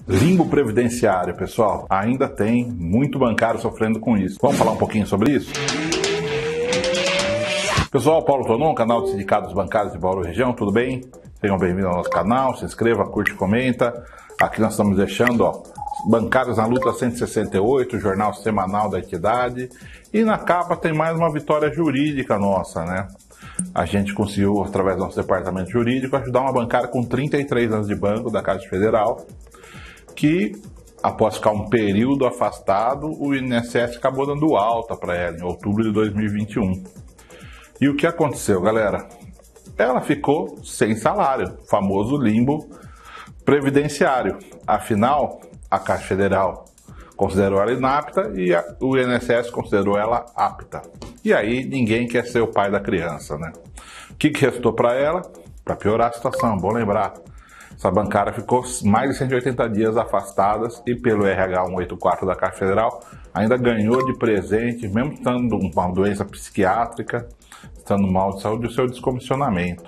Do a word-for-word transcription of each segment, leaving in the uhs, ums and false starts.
Limbo previdenciário, pessoal. Ainda tem muito bancário sofrendo com isso. Vamos falar um pouquinho sobre isso? Pessoal, Paulo Tonon, canal do Sindicato dos Bancários de Bauru Região, tudo bem? Sejam bem-vindos ao nosso canal, se inscreva, curte, comenta. Aqui nós estamos deixando, ó, Bancários na Luta cento e sessenta e oito, jornal semanal da entidade. E na capa tem mais uma vitória jurídica nossa, né? A gente conseguiu, através do nosso departamento jurídico, ajudar uma bancária com trinta e três anos de banco da Caixa Federal, que, após ficar um período afastado, o I N S S acabou dando alta para ela em outubro de dois mil e vinte e um. E o que aconteceu, galera? Ela ficou sem salário, famoso limbo previdenciário. Afinal, a Caixa Federal considerou ela inapta e a, o I N S S considerou ela apta. E aí ninguém quer ser o pai da criança, né? O que, que restou para ela? Para piorar a situação, bom lembrar. Essa bancária ficou mais de cento e oitenta dias afastadas e pelo R H cento e oitenta e quatro da Caixa Federal ainda ganhou de presente, mesmo estando com uma doença psiquiátrica, estando mal de saúde, o seu descomissionamento.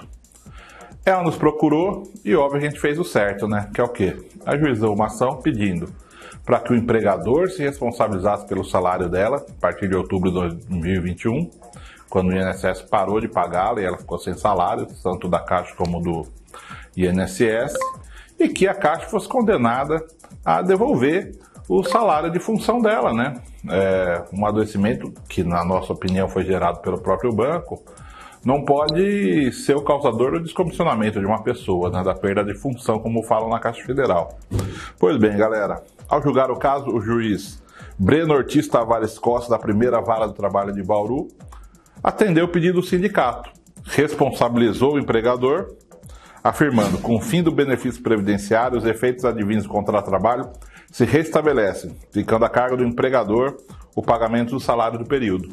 Ela nos procurou e, óbvio, a gente fez o certo, né? Que é o quê? Ajuizou uma ação pedindo para que o empregador se responsabilizasse pelo salário dela a partir de outubro de dois mil e vinte e um, quando o I N S S parou de pagá-la e ela ficou sem salário, tanto da Caixa como do I N S S, e que a Caixa fosse condenada a devolver o salário de função dela, né? É, um adoecimento que, na nossa opinião, foi gerado pelo próprio banco, não pode ser o causador do descomissionamento de uma pessoa, né? Da perda de função, como falam na Caixa Federal. Pois bem, galera, ao julgar o caso, o juiz Breno Ortiz Tavares Costa, da primeira Vara do Trabalho de Bauru, atendeu o pedido do sindicato, responsabilizou o empregador, afirmando que com o fim do benefício previdenciário, os efeitos advindos do contrato de trabalho se restabelecem, ficando a cargo do empregador o pagamento do salário do período.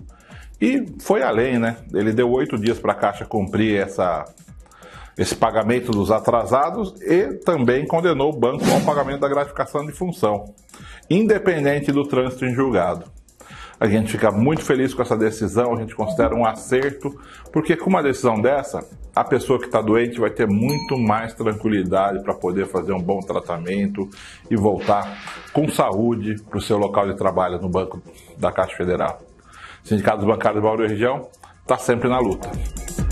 E foi além, né? Ele deu oito dias para a Caixa cumprir essa, esse pagamento dos atrasados e também condenou o banco ao pagamento da gratificação de função, independente do trânsito em julgado. A gente fica muito feliz com essa decisão, a gente considera um acerto, porque com uma decisão dessa, a pessoa que está doente vai ter muito mais tranquilidade para poder fazer um bom tratamento e voltar com saúde para o seu local de trabalho no Banco da Caixa Federal. O Sindicato dos Bancários de Bauru Região está sempre na luta.